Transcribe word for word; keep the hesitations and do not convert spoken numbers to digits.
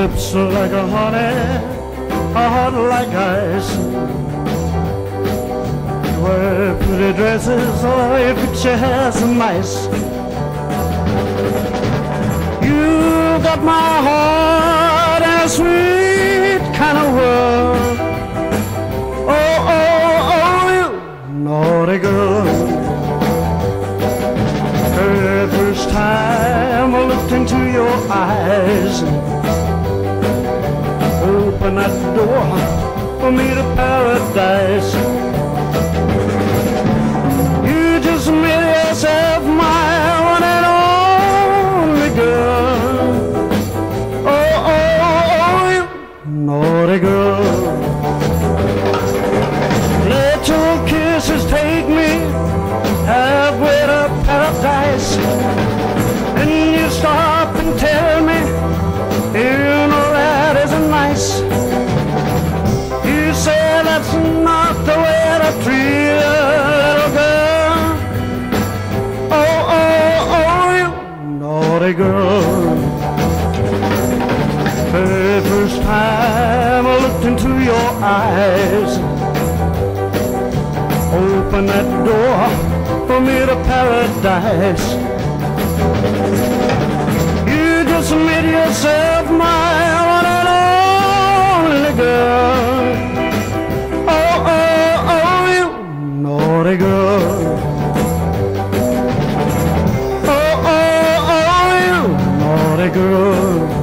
lips like a honey, a heart like ice. You wear pretty dresses, or your picture has some mice. You got my heart in a sweet kind of world. Oh, oh, oh, you naughty girl. The first time I looked into your eyes, open that door for me to paradise. You just made yourself my one and only girl. Oh, oh, oh, you naughty girl. Let your kisses take me halfway to paradise, and you stop and tell me, you know that isn't nice. You say that's not the way to treat a little girl. Oh, oh, oh, you naughty girl. The first time I looked into your eyes, open that door for me to paradise. You just made yourself my one and only girl. Oh, oh, oh, you naughty girl. Oh, oh, oh, you naughty girl.